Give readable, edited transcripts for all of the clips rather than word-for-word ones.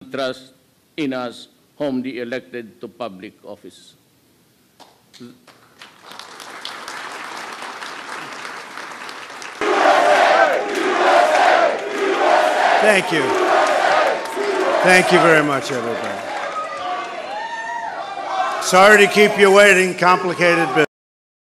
trust in us whom they elected to public office. Thank you. Thank you very much, everybody. Sorry to keep you waiting. Complicated business.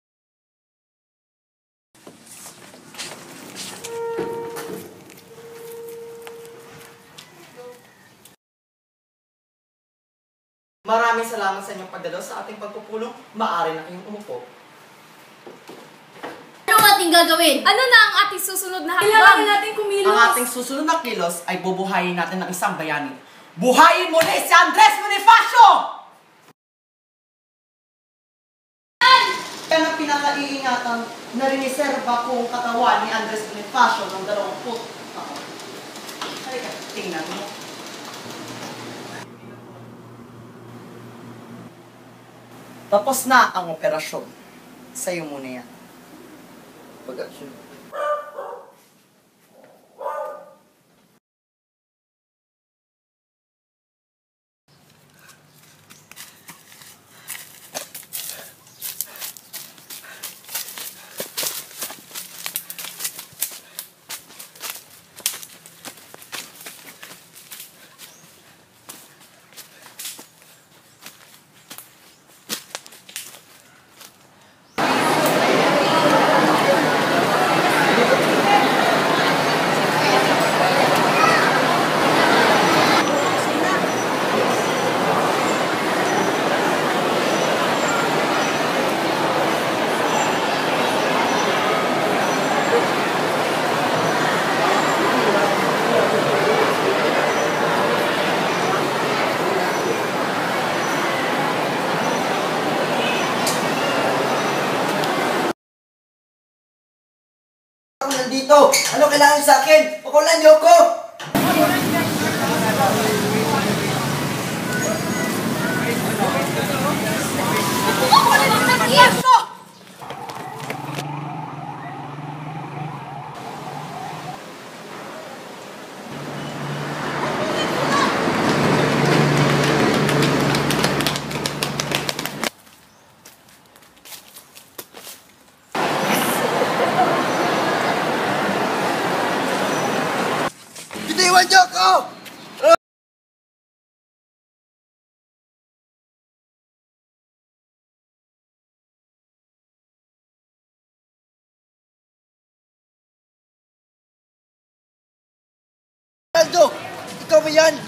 Maraming salamat sa inyong pagdalo sa ating pagpupulong. Maaari na kayong umupo. Ano ang ating gagawin? Ano na ang ating susunod na hakbang? Kailangan natin kumilos. Ang ating susunod na kilos ay bubuhayin natin ng isang bayani. Buhayin muli si Andres Bonifacio! Yan ang pinakaiingatan na riniserba kong katawan ni Andres Bonifacio ng 20 taon. Halika, tingnan mo. Tapos na ang operasyon. Sa'yo muna yan. Pag-action. Nandito! Ano kailangan sa akin? Pakulan niyo ko! Bitiwan niyo ko! Aldo! Ikaw ba yan?